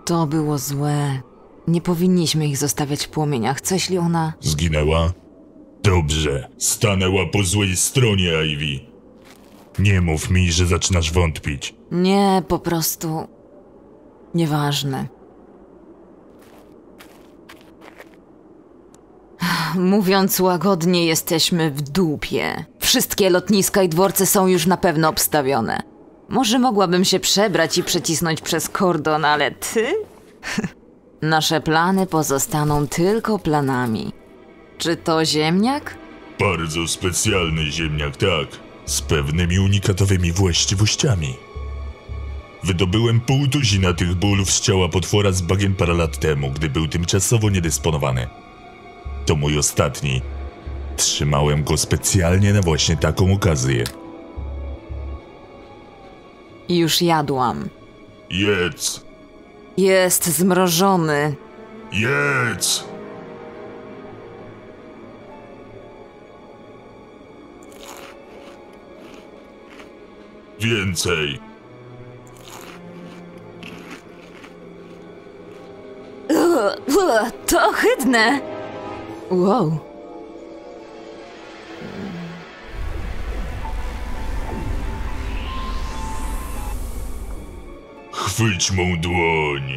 To było złe. Nie powinniśmy ich zostawiać w płomieniach. Co jeśli ona... Zginęła? Dobrze, stanęła po złej stronie, Ivy. Nie mów mi, że zaczynasz wątpić. Nie, po prostu... Nieważne. Mówiąc łagodnie, jesteśmy w dupie. Wszystkie lotniska i dworce są już na pewno obstawione. Może mogłabym się przebrać i przecisnąć przez kordon, ale ty? Nasze plany pozostaną tylko planami. Czy to ziemniak? Bardzo specjalny ziemniak, tak. Z pewnymi unikatowymi właściwościami. Wydobyłem pół tuzina tych bólów z ciała potwora z bagien parę lat temu, gdy był tymczasowo niedysponowany. To mój ostatni. Trzymałem go specjalnie na właśnie taką okazję. Już jadłam. Jedz! Jest zmrożony. Jedz! Więcej! To ohydne! Wow. Chwyć mą dłoń!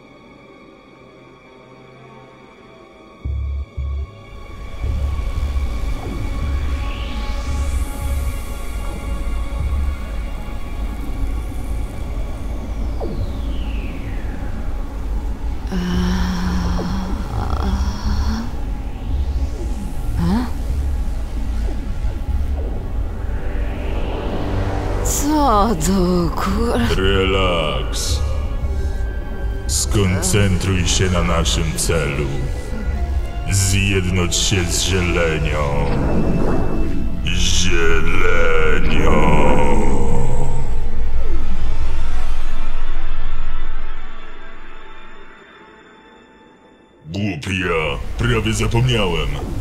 Co do Relaks. Skoncentruj się na naszym celu. Zjednocz się z zielenią. Zielenią. Głupia, prawie zapomniałem.